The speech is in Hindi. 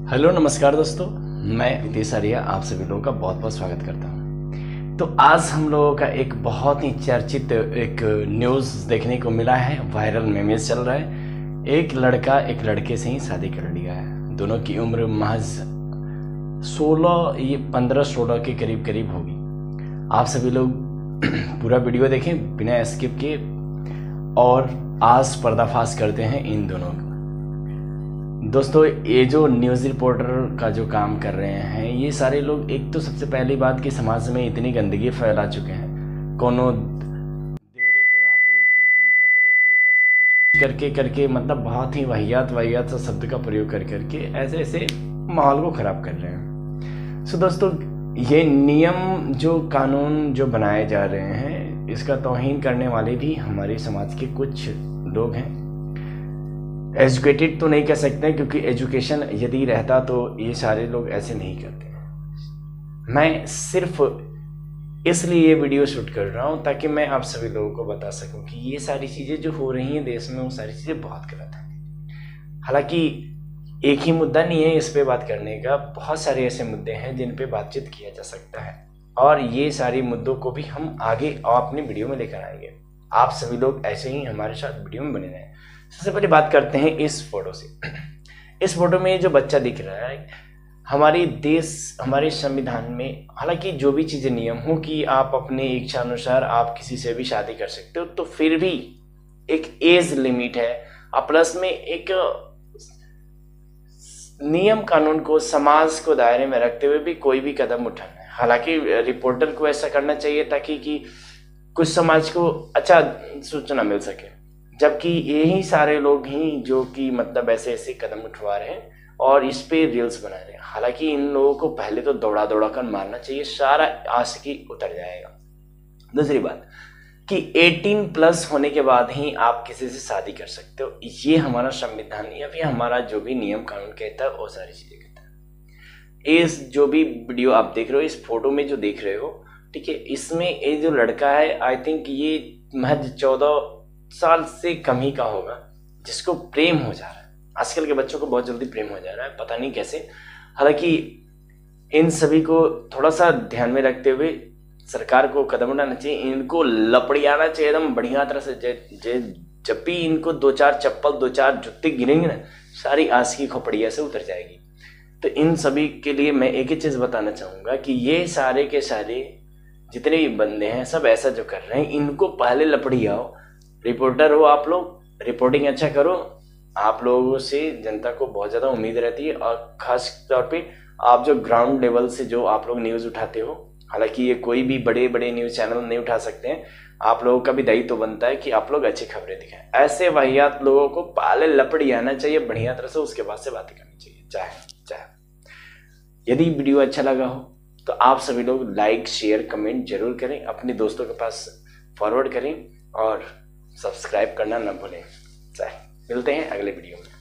हेलो नमस्कार दोस्तों, मैं रितेश आर्या आप सभी लोगों का बहुत बहुत स्वागत करता हूं। तो आज हम लोगों का एक बहुत ही चर्चित एक न्यूज़ देखने को मिला है। वायरल मेमेज चल रहा है। एक लड़का एक लड़के से ही शादी कर लिया है। दोनों की उम्र महज 15-16 के करीब करीब होगी। आप सभी लोग पूरा वीडियो देखें बिना स्किप किए और आज पर्दाफाश करते हैं इन दोनों का। दोस्तों, ये जो न्यूज़ रिपोर्टर का जो काम कर रहे हैं, ये सारे लोग, एक तो सबसे पहली बात कि समाज में इतनी गंदगी फैला चुके हैं। कोनो देवरे पे राबू की भतरे पे ऐसा कुछ कुछ करके करके मतलब बहुत ही वाहियात सा शब्द का प्रयोग कर करके ऐसे ऐसे माहौल को ख़राब कर रहे हैं। सो दोस्तों, ये नियम जो कानून जो बनाए जा रहे हैं, इसका तौहीन करने वाले भी हमारे समाज के कुछ लोग हैं। एजुकेटेड तो नहीं कह सकते क्योंकि एजुकेशन यदि रहता तो ये सारे लोग ऐसे नहीं करते। मैं सिर्फ इसलिए ये वीडियो शूट कर रहा हूँ ताकि मैं आप सभी लोगों को बता सकूं कि ये सारी चीज़ें जो हो रही हैं देश में, वो सारी चीज़ें बहुत गलत हैं। हालांकि एक ही मुद्दा नहीं है इस पे बात करने का, बहुत सारे ऐसे मुद्दे हैं जिन पे बातचीत किया जा सकता है और ये सारे मुद्दों को भी हम आगे अपनी वीडियो में लेकर आएंगे। आप सभी लोग ऐसे ही हमारे साथ वीडियो में बने रहें। सबसे पहले बात करते हैं इस फोटो से। इस फोटो में जो बच्चा दिख रहा है, हमारे देश, हमारे संविधान में हालांकि जो भी चीज़ें नियम हो कि आप अपने इच्छा अनुसार आप किसी से भी शादी कर सकते हो, तो फिर भी एक एज लिमिट है और प्लस में एक नियम कानून को, समाज को दायरे में रखते हुए भी कोई भी कदम उठाना है। हालांकि रिपोर्टर को ऐसा करना चाहिए ताकि कि कुछ समाज को अच्छा सूचना मिल सके, जबकि यही सारे लोग ही जो कि मतलब ऐसे ऐसे कदम उठवा रहे हैं और इस पे रील्स बना रहे हैं। हालांकि इन लोगों को पहले तो दौड़ा दौड़ा कर मारना चाहिए, सारा आशिकी उतर जाएगा। दूसरी बात कि 18+ होने के बाद ही आप किसी से शादी कर सकते हो, ये हमारा संविधान या फिर हमारा जो भी नियम कानून कहता है वो सारी चीजें कहता है। इस जो भी वीडियो आप देख रहे हो, इस फोटो में जो देख रहे हो, ठीक है, इसमें ये जो लड़का है, आई थिंक ये महज 14 साल से कम ही का होगा, जिसको प्रेम हो जा रहा है। आजकल के बच्चों को बहुत जल्दी प्रेम हो जा रहा है, पता नहीं कैसे। हालांकि इन सभी को थोड़ा सा ध्यान में रखते हुए सरकार को कदम उठाना चाहिए। इनको लपड़ियाना चाहिए एकदम बढ़िया तरह से। जब भी इनको 2-4 चप्पल 2-4 जूते गिरेंगे ना, सारी आशिकी खोपड़िया से उतर जाएगी। तो इन सभी के लिए मैं एक ही चीज़ बताना चाहूँगा कि ये सारे के सारे जितने भी बंदे हैं, सब ऐसा जो कर रहे हैं, इनको पहले लपड़ियाओ। रिपोर्टर हो आप लोग, रिपोर्टिंग अच्छा करो। आप लोगों से जनता को बहुत ज़्यादा उम्मीद रहती है और ख़ास तौर पे आप जो ग्राउंड लेवल से जो आप लोग न्यूज़ उठाते हो, हालांकि ये कोई भी बड़े बड़े न्यूज़ चैनल नहीं उठा सकते हैं। आप लोगों का भी दायित्व तो बनता है कि आप लोग अच्छी खबरें दिखाएं। ऐसे वाहियात लोगों को पहले लपड़ी आना चाहिए बढ़िया तरह से, उसके बाद से बातें करनी चाहिए। चाहे यदि वीडियो अच्छा लगा हो तो आप सभी लोग लाइक शेयर कमेंट जरूर करें, अपने दोस्तों के पास फॉरवर्ड करें और सब्सक्राइब करना न भूलें। मिलते हैं अगले वीडियो में।